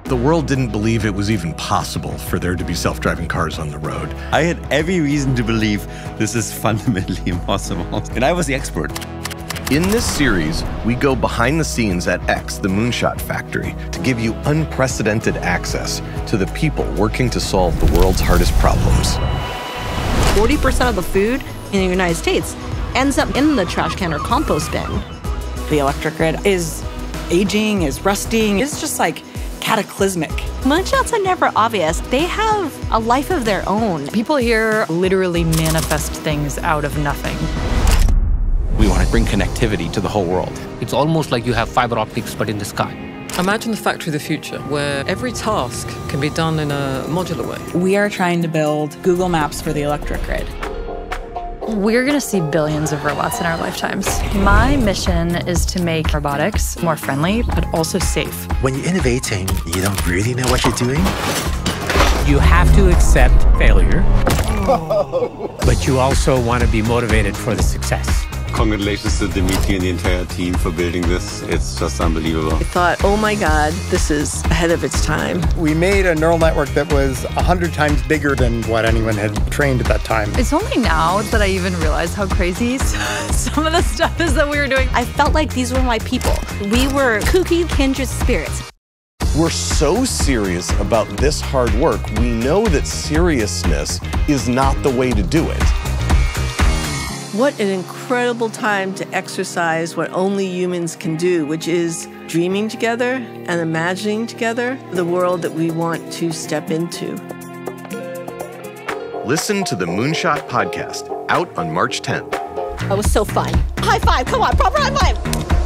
The world didn't believe it was even possible for there to be self-driving cars on the road. I had every reason to believe this is fundamentally impossible, and I was the expert. In this series, we go behind the scenes at X, the Moonshot factory, to give you unprecedented access to the people working to solve the world's hardest problems. 40% of the food in the United States ends up in the trash can or compost bin. The electric grid is aging, is rusting. It's just like cataclysmic. Moonshots are never obvious. They have a life of their own. People here literally manifest things out of nothing. We want to bring connectivity to the whole world. It's almost like you have fiber optics, but in the sky. Imagine the factory of the future, where every task can be done in a modular way. We are trying to build Google Maps for the electric grid. We're going to see billions of robots in our lifetimes. My mission is to make robotics more friendly, but also safe. When you're innovating, you don't really know what you're doing. You have to accept failure, but you also want to be motivated for the success. Congratulations to Dimitri and the entire team for building this. It's just unbelievable. I thought, oh my God, this is ahead of its time. We made a neural network that was 100 times bigger than what anyone had trained at that time. It's only now that I even realize how crazy some of the stuff is that we were doing. I felt like these were my people. We were kooky kindred spirits. We're so serious about this hard work, we know that seriousness is not the way to do it. What an incredible time to exercise what only humans can do, which is dreaming together and imagining together the world that we want to step into. Listen to the Moonshot Podcast, out on March 10th. That was so fun. High five, come on, proper high five.